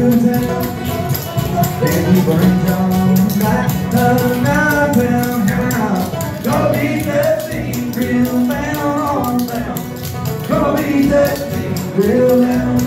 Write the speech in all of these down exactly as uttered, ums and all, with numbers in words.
Then he burned down like a nine pound hammer. Gonna beat that thing real down, down. Gonna beat that thing real down.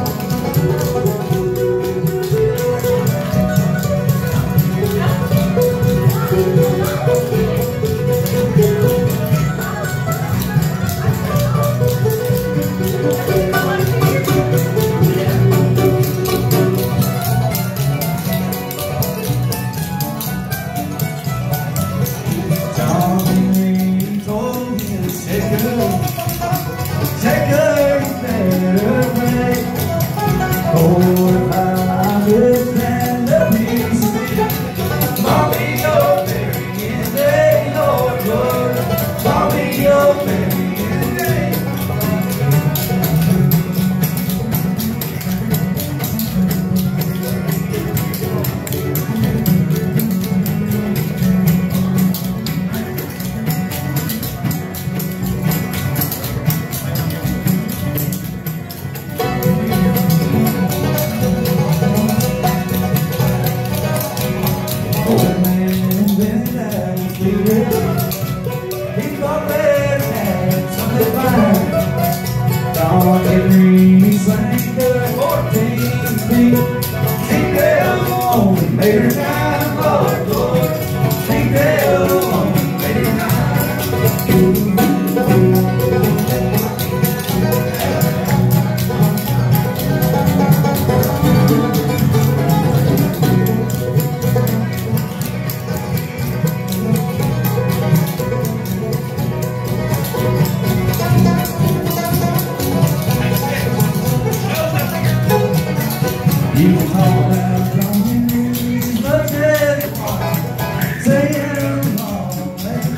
You can talk about coming in, but say I'm wrong.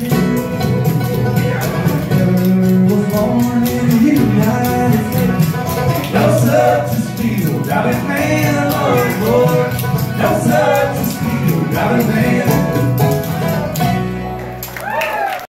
I was born in the United States. No such a speed, driving man, Lord, Lord. No such a speed, driving man.